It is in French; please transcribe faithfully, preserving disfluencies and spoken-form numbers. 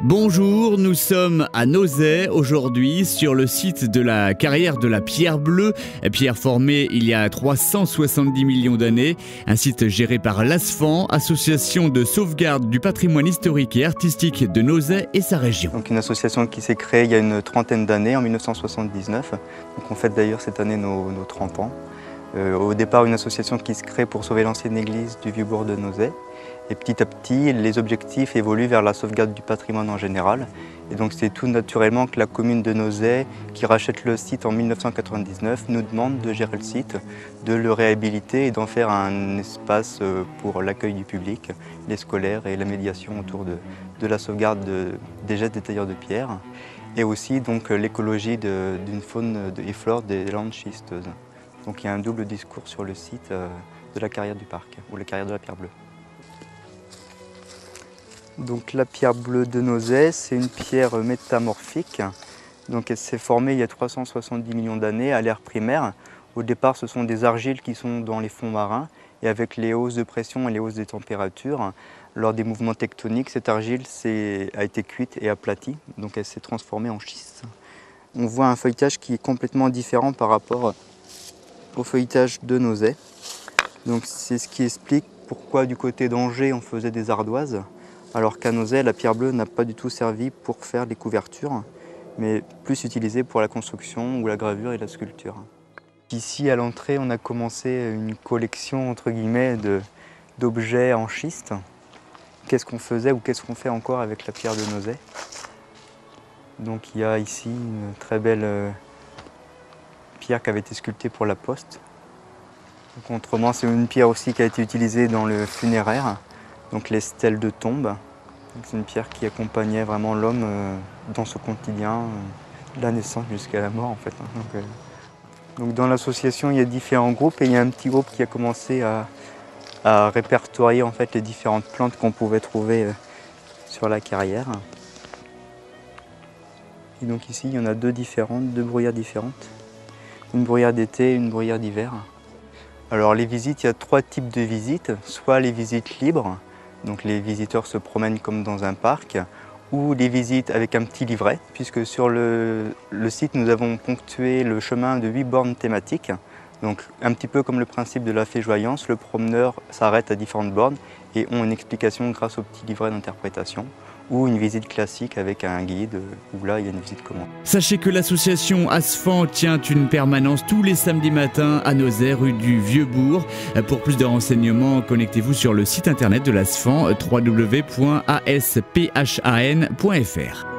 Bonjour, nous sommes à Nozay aujourd'hui sur le site de la carrière de la Pierre Bleue, pierre formée il y a trois cent soixante-dix millions d'années, un site géré par l'ASFAN, association de sauvegarde du patrimoine historique et artistique de Nozay et sa région. Donc une association qui s'est créée il y a une trentaine d'années, en mille neuf cent soixante-dix-neuf. Donc on fête d'ailleurs cette année nos, nos trente ans. Euh, au départ, une association qui se crée pour sauver l'ancienne église du Vieux-Bourg de Nozay. Et petit à petit, les objectifs évoluent vers la sauvegarde du patrimoine en général. Et donc c'est tout naturellement que la commune de Nozay, qui rachète le site en mille neuf cent quatre-vingt-dix-neuf, nous demande de gérer le site, de le réhabiliter et d'en faire un espace pour l'accueil du public, les scolaires et la médiation autour de, de la sauvegarde de, des gestes des tailleurs de pierre. Et aussi donc l'écologie d'une faune et flore des landes schisteuses. Donc il y a un double discours sur le site de la carrière du parc, ou la carrière de la Pierre Bleue. Donc la pierre bleue de Nozay, c'est une pierre métamorphique. Donc elle s'est formée il y a trois cent soixante-dix millions d'années à l'ère primaire. Au départ, ce sont des argiles qui sont dans les fonds marins. Et avec les hausses de pression et les hausses des températures, lors des mouvements tectoniques, cette argile a été cuite et aplatie. Donc elle s'est transformée en schiste. On voit un feuilletage qui est complètement différent par rapport au feuilletage de Nozay. Donc c'est ce qui explique pourquoi du côté d'Angers on faisait des ardoises. Alors qu'à Nozay, la pierre bleue n'a pas du tout servi pour faire les couvertures, mais plus utilisée pour la construction ou la gravure et la sculpture. Ici, à l'entrée, on a commencé une collection entre guillemets d'objets en schiste. Qu'est-ce qu'on faisait ou qu'est-ce qu'on fait encore avec la pierre de Nozay? Donc il y a ici une très belle pierre qui avait été sculptée pour la poste. Donc, autrement, c'est une pierre aussi qui a été utilisée dans le funéraire. Donc les stèles de tombe, c'est une pierre qui accompagnait vraiment l'homme euh, dans son quotidien, euh, de la naissance jusqu'à la mort en fait. Donc, euh, donc dans l'association, il y a différents groupes et il y a un petit groupe qui a commencé à, à répertorier en fait les différentes plantes qu'on pouvait trouver euh, sur la carrière. Et donc ici, il y en a deux différentes, deux bruyères différentes. Une bruyère d'été et une bruyère d'hiver. Alors les visites, il y a trois types de visites, soit les visites libres, donc les visiteurs se promènent comme dans un parc, ou les visites avec un petit livret, puisque sur le, le site nous avons ponctué le chemin de huit bornes thématiques. Donc un petit peu comme le principe de la féjoyance, le promeneur s'arrête à différentes bornes et ont une explication grâce au petit livret d'interprétation, ou une visite classique avec un guide, où là il y a une visite commande. Sachez que l'association ASFAN tient une permanence tous les samedis matins à Nozay, rue du Vieux-Bourg. Pour plus de renseignements, connectez-vous sur le site internet de l'ASFAN, w w w point a s p h a n point f r.